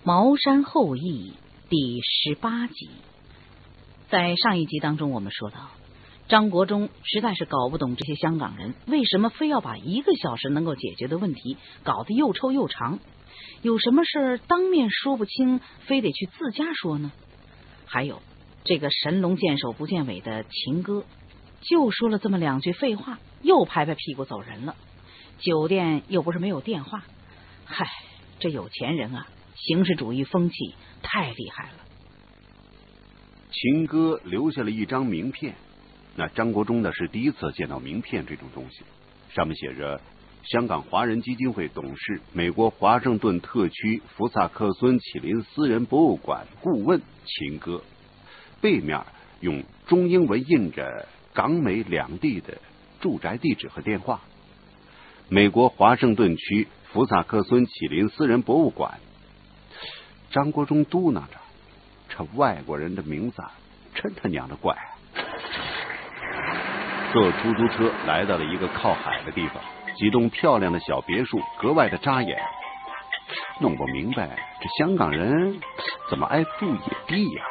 茅山后裔第18集。在上一集当中，我们说到，张国忠实在是搞不懂这些香港人为什么非要把1个小时能够解决的问题搞得又臭又长，有什么事儿当面说不清，非得去自家说呢？还有这个神龙见首不见尾的秦哥，就说了这么2句废话，又拍拍屁股走人了。酒店又不是没有电话，嗨，这有钱人啊，形式主义风气太厉害了。 秦哥留下了一张名片，那张国忠呢是第一次见到名片这种东西，上面写着香港华人基金会董事、美国华盛顿特区福萨克孙启林私人博物馆顾问秦哥，背面用中英文印着港美两地的住宅地址和电话。美国华盛顿区福萨克孙启林私人博物馆。张国忠嘟囔着，这外国人的名字真他娘的怪啊。坐出租车来到了一个靠海的地方，几栋漂亮的小别墅格外的扎眼。弄不明白这香港人怎么爱住野地呀。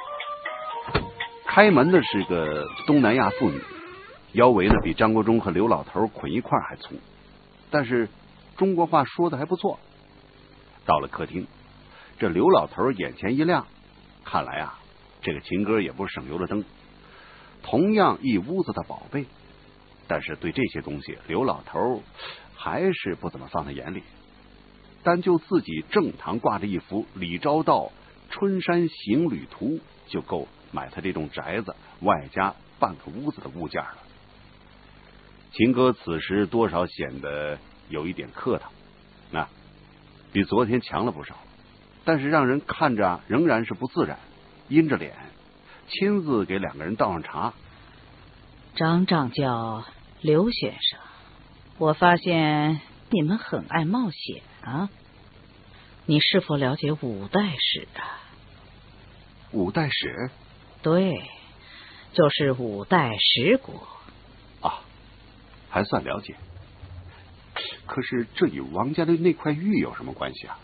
开门的是个东南亚妇女，腰围呢比张国忠和刘老头捆一块还粗，但是中国话说的还不错。到了客厅，这刘老头眼前一亮，看来啊，这个秦哥也不是省油的灯。同样一屋子的宝贝，但是对这些东西刘老头还是不怎么放在眼里。单就自己正堂挂着一幅李昭道春山行旅图，就够买他这栋宅子外加半个屋子的物件了。秦哥此时多少显得有一点客套，那比昨天强了不少，但是让人看着仍然是不自然，阴着脸亲自给2个人倒上茶。 张掌教、刘先生，我发现你们很爱冒险啊，你是否了解五代史啊？ 五代史？ 对，就是5代10国啊，还算了解。可是这与王家的那块玉有什么关系啊？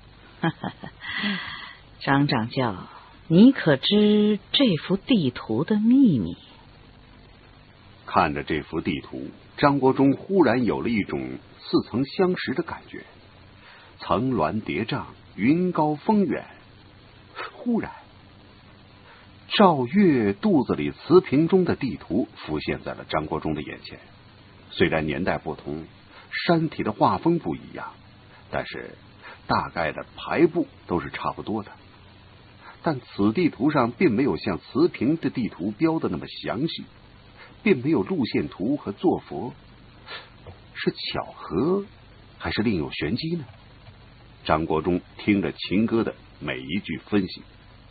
张掌教，你可知这幅地图的秘密？ 看着这幅地图，张国忠忽然有了一种似曾相识的感觉。层峦叠嶂，云高风远。忽然，赵月肚子里瓷瓶中的地图浮现在了张国忠的眼前。虽然年代不同，山体的画风不一样，但是大概的排布都是差不多的。但此地图上并没有像瓷瓶的地图标的那么详细，并没有路线图和坐佛，是巧合还是另有玄机呢？张国忠听着秦哥的每一句分析。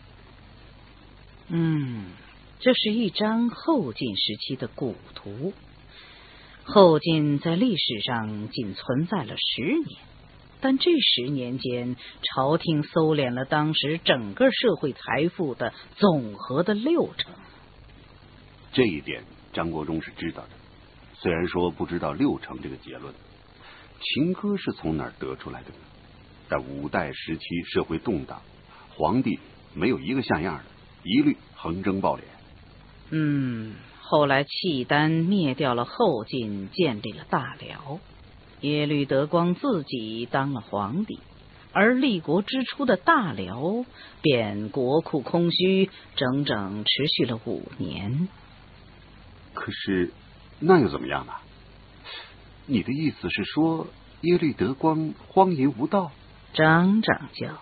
这是一张后晋时期的古图。后晋在历史上仅存在了10年，但这10年间，朝廷收敛了当时整个社会财富的总和的60%。 这一点张国忠是知道的，虽然说不知道60%这个结论，秦哥是从哪儿得出来的呢？但5代时期社会动荡，皇帝没有一个像样的，一律横征暴敛。 后来契丹灭掉了后晋，建立了大辽，耶律德光自己当了皇帝，而立国之初的大辽便国库空虚，整整持续了5年。 可是那又怎么样呢？你的意思是说耶律德光荒淫无道？ 张掌教，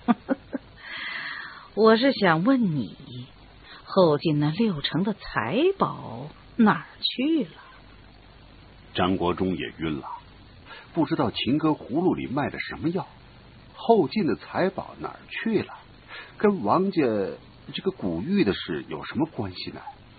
我是想问你，后晋那60%的财宝哪儿去了？ 张国忠也晕了，不知道秦哥葫芦里卖的什么药。后晋的财宝哪儿去了？跟王家这个古玉的事有什么关系呢？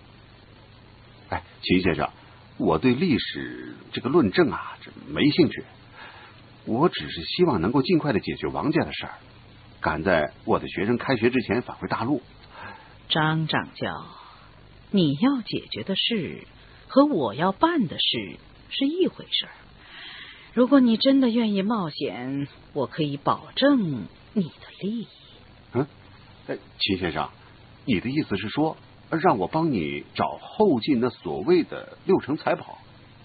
秦先生，我对历史这个论证啊，这没兴趣。我只是希望能够尽快的解决王家的事儿，赶在我的学生开学之前返回大陆。 张掌教，你要解决的事和我要办的事是一回事儿。如果你真的愿意冒险，我可以保证你的利益。 秦先生，你的意思是说，让我帮你找后晋那所谓的6成财宝？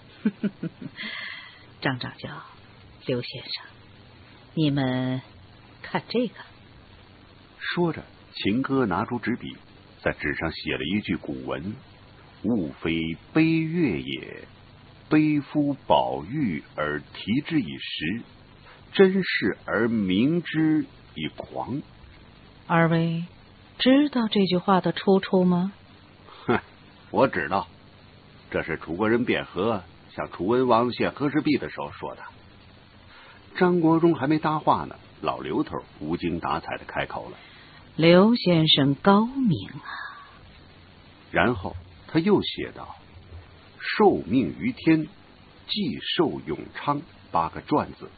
张掌教，刘先生，你们看这个。 说着，秦歌拿出纸笔，在纸上写了一句古文：物非悲乐也，悲夫宝玉而题之以时，真视而明之以狂。 二位知道这句话的出处吗？ 我知道，这是楚国人卞和向楚文王献和氏璧的时候说的。张国忠还没搭话呢，老刘头无精打采的开口了： 刘先生高明啊。 然后他又写道：受命于天，既寿永昌，8个篆字。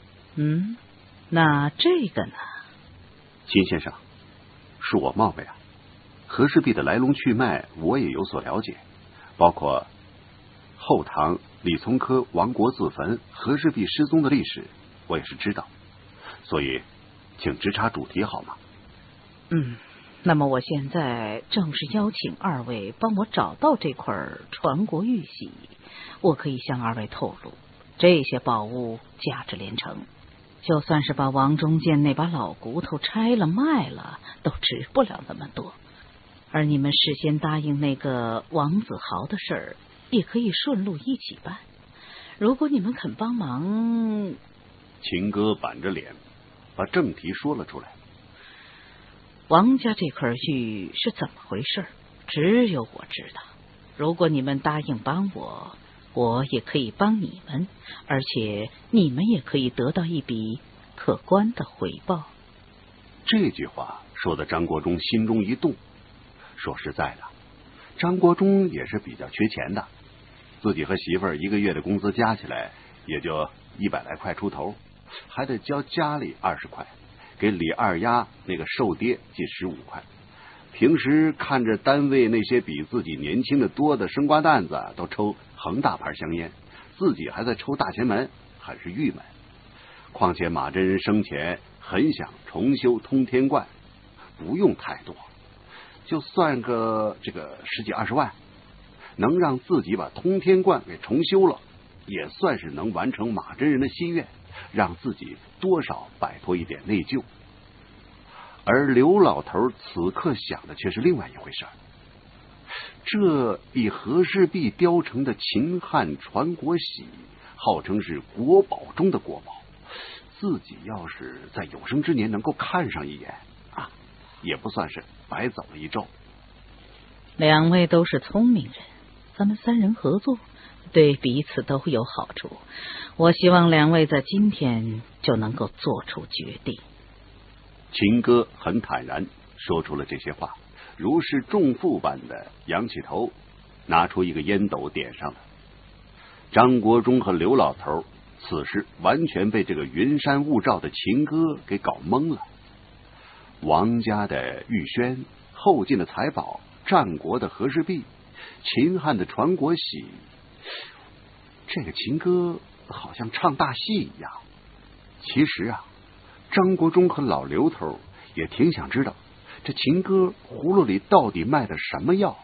那这个呢？ 秦先生，恕我冒昧啊，和氏璧的来龙去脉我也有所了解，包括后唐李从珂亡国自焚、和氏璧失踪的历史，我也是知道，所以请直插主题好吗？ 那么我现在正是邀请二位帮我找到这块传国玉玺，我可以向二位透露，这些宝物价值连城，就算是把王中剑那把老骨头拆了卖了，都值不了那么多。而你们事先答应那个王子豪的事儿，也可以顺路一起办。如果你们肯帮忙。 秦歌板着脸把正题说了出来。 王家这块玉是怎么回事，只有我知道。如果你们答应帮我，我也可以帮你们，而且你们也可以得到一笔可观的回报。 这句话说的张国忠心中一动。说实在的，张国忠也是比较缺钱的，自己和媳妇儿1个月的工资加起来也就100来块出头，还得交家里20块，给李二丫那个瘦爹寄15块。平时看着单位那些比自己年轻的多的生瓜蛋子都抽恒大牌香烟，自己还在抽大前门，很是郁闷。况且马真人生前很想重修通天观，不用太多，就算个这个10几20万，能让自己把通天观给重修了，也算是能完成马真人的心愿，让自己多少摆脱一点内疚。而刘老头此刻想的却是另外一回事，这以和氏璧雕成的秦汉传国玺，号称是国宝中的国宝，自己要是在有生之年能够看上一眼啊，也不算是白走了一周。 两位都是聪明人，咱们3人合作，对彼此都有好处。我希望两位在今天就能够做出决定。 秦歌很坦然说出了这些话，如释重负般的仰起头，拿出一个烟斗点上了。张国忠和刘老头此时完全被这个云山雾罩的秦歌给搞懵了。王家的玉轩，后晋的财宝，战国的和氏璧，秦汉的传国玺，这个秦歌好像唱大戏一样。其实啊，张国忠和老刘头也挺想知道这秦歌葫芦里到底卖的什么药。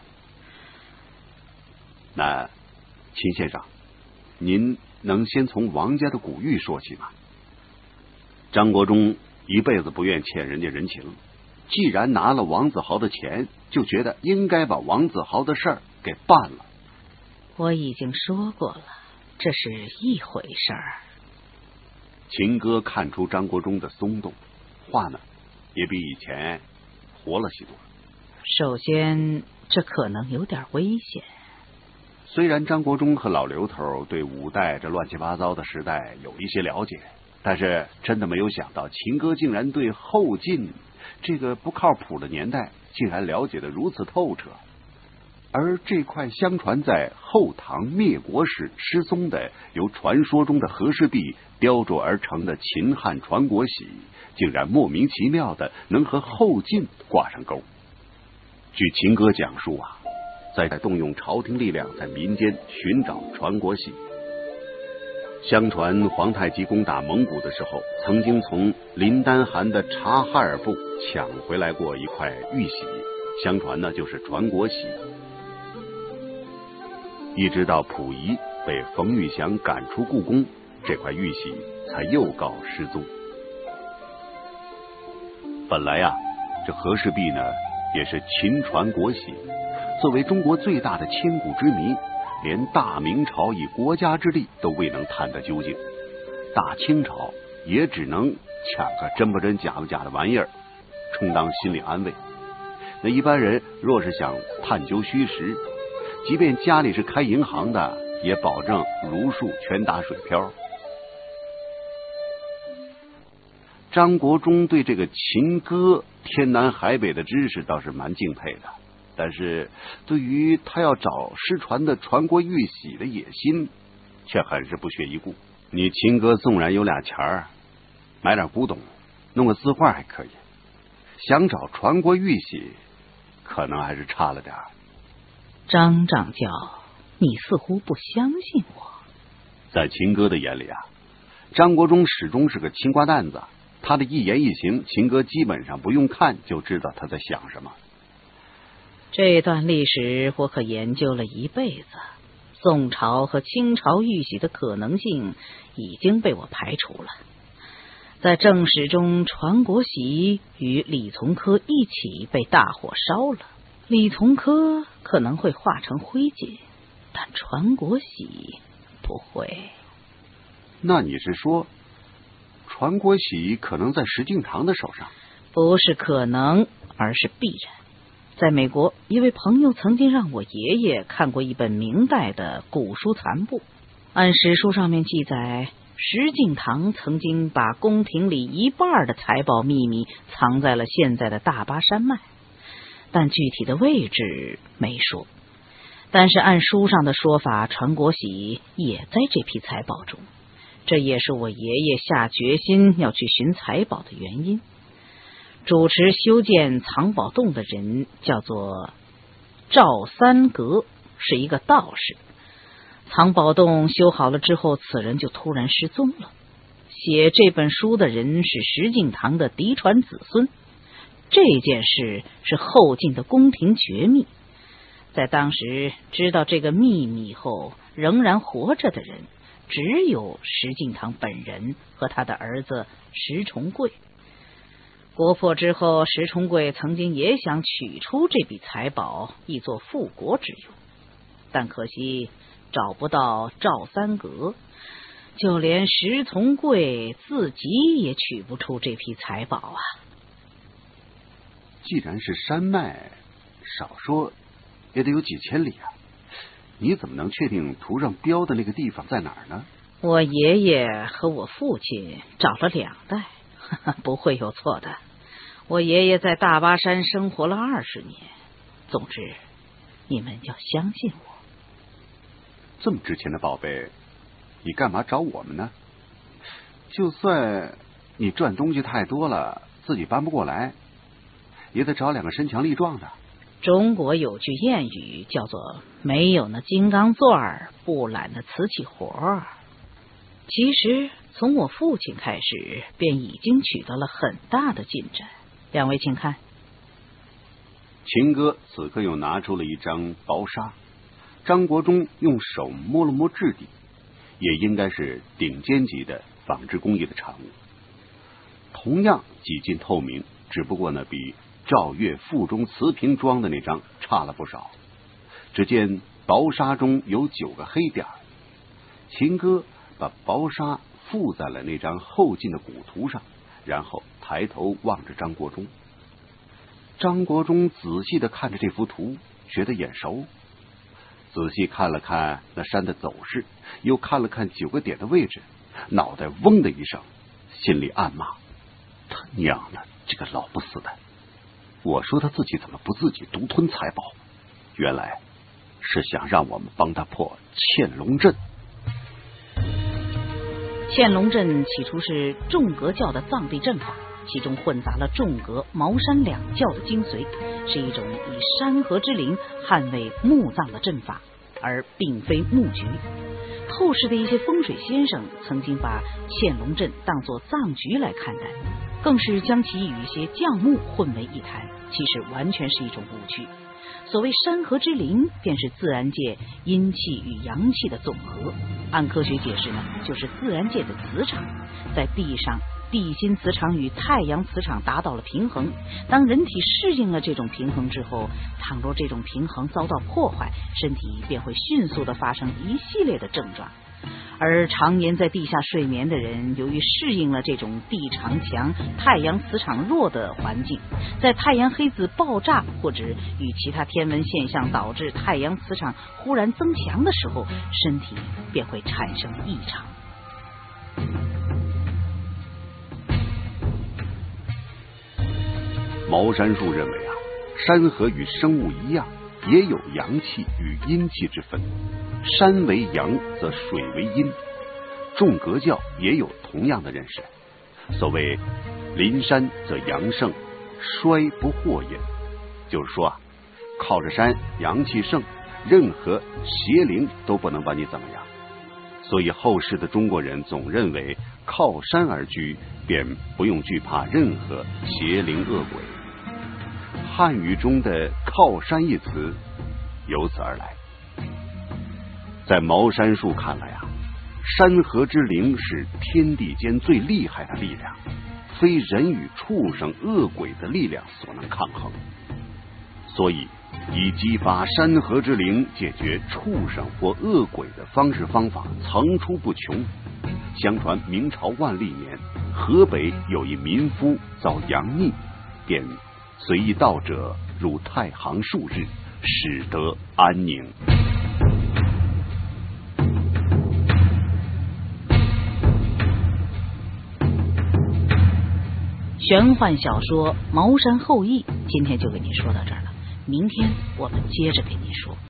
那秦先生，您能先从王家的古玉说起吗？张国忠一辈子不愿欠人家人情，既然拿了王子豪的钱，就觉得应该把王子豪的事儿给办了。 我已经说过了，这是一回事儿。 秦歌看出张国忠的松动，话呢也比以前活了许多。 首先，这可能有点危险。 虽然张国忠和老刘头对五代这乱七八糟的时代有一些了解，但是真的没有想到秦歌竟然对后晋这个不靠谱的年代竟然了解得如此透彻。而这块相传在后唐灭国时失踪的由传说中的和氏璧雕琢而成的秦汉传国玺，竟然莫名其妙的能和后晋挂上钩。据秦歌讲述啊，在动用朝廷力量在民间寻找传国玺， 相传皇太极攻打蒙古的时候，曾经从林丹汗的察哈尔部抢回来过一块玉玺，相传呢就是传国玺。一直到溥仪被冯玉祥赶出故宫，这块玉玺才又告失踪。本来啊，这和氏璧呢也是秦传国玺，作为中国最大的千古之谜，连大明朝以国家之力都未能探得究竟，大清朝也只能抢个真不真假不假的玩意儿充当心理安慰。那一般人若是想探究虚实，即便家里是开银行的，也保证如数全打水漂。张国忠对这个秦歌天南海北的知识倒是蛮敬佩的，但是对于他要找失传的传国玉玺的野心却很是不屑一顾。你秦歌纵然有俩钱儿，买点古董弄个字画还可以，想找传国玉玺可能还是差了点。 张掌教，你似乎不相信我。 在秦歌的眼里啊，张国忠始终是个青瓜蛋子，他的一言一行，秦歌基本上不用看就知道他在想什么。 这段历史我可研究了一辈子，宋朝和清朝玉玺的可能性已经被我排除了。在正史中，传国玺与李从珂一起被大火烧了，李从珂可能会化成灰烬，但传国玺不会。 那你是说传国玺可能在石敬瑭的手上？ 不是可能，而是必然。在美国，一位朋友曾经让我爷爷看过一本明代的古书残部，按史书上面记载，石敬瑭曾经把宫廷里一半的财宝秘密藏在了现在的大巴山脉，但具体的位置没说。但是按书上的说法，传国玺也在这批财宝中，这也是我爷爷下决心要去寻财宝的原因。主持修建藏宝洞的人叫做赵三阁，是一个道士。藏宝洞修好了之后，此人就突然失踪了。写这本书的人是石敬瑭的嫡传子孙，这件事是后晋的宫廷绝密。在当时知道这个秘密后仍然活着的人，只有石敬瑭本人和他的儿子石重贵。国破之后，石重贵曾经也想取出这笔财宝，以作复国之用，但可惜找不到赵三阁，就连石重贵自己也取不出这批财宝啊。 既然是山脉，少说也得有几千里啊，你怎么能确定图上标的那个地方在哪儿呢？ 我爷爷和我父亲找了2代，不会有错的。我爷爷在大巴山生活了20年。总之，你们要相信我。 这么值钱的宝贝，你干嘛找我们呢？就算你赚东西太多了，自己搬不过来，也得找2个身强力壮的。 中国有句谚语叫做没有那金刚钻儿，不揽那瓷器活儿。其实从我父亲开始，便已经取得了很大的进展。2位请看。 秦歌此刻又拿出了一张薄纱，张国忠用手摸了摸质地，也应该是顶尖级的纺织工艺的产物，同样几近透明，只不过呢比赵岳腹中瓷瓶装的那张差了不少。只见薄纱中有9个黑点，秦歌把薄纱附在了那张后晋的古图上，然后抬头望着张国忠。张国忠仔细地看着这幅图，觉得眼熟，仔细看了看那山的走势，又看了看9个点的位置，脑袋嗡的一声，心里暗骂：他娘的，这个老不死的！我说他自己怎么不自己独吞财宝？原来是想让我们帮他破嵌龙阵。 嵌龙阵起初是众阁教的藏地阵法，其中混杂了众阁、茅山2教的精髓，是一种以山河之灵捍卫墓葬的阵法，而并非墓局。 后世的一些风水先生曾经把潜龙阵当作藏局来看待，更是将其与一些降木混为一谈，其实完全是一种误区。所谓山河之灵，便是自然界阴气与阳气的总和。按科学解释呢，就是自然界的磁场，在地上地心磁场与太阳磁场达到了平衡。当人体适应了这种平衡之后，倘若这种平衡遭到破坏，身体便会迅速的发生一系列的症状。而常年在地下睡眠的人，由于适应了这种地场强、太阳磁场弱的环境，在太阳黑子爆炸或者与其他天文现象导致太阳磁场忽然增强的时候，身体便会产生异常。 茅山术认为山河与生物一样，也有阳气与阴气之分，山为阳则水为阴。众格教也有同样的认识，所谓临山则阳盛，衰不惑也，就是说靠着山阳气盛，任何邪灵都不能把你怎么样。所以后世的中国人总认为靠山而居，便不用惧怕任何邪灵恶鬼。汉语中的靠山一词由此而来。在茅山术看来山河之灵是天地间最厉害的力量，非人与畜生恶鬼的力量所能抗衡，所以以激发山河之灵解决畜生或恶鬼的方式方法层出不穷。相传明朝万历年，河北有一民夫遭阳逆，便随一道者入太行数日，使得安宁。 玄幻小说《茅山后裔》今天就给您说到这儿了，明天我们接着给您说。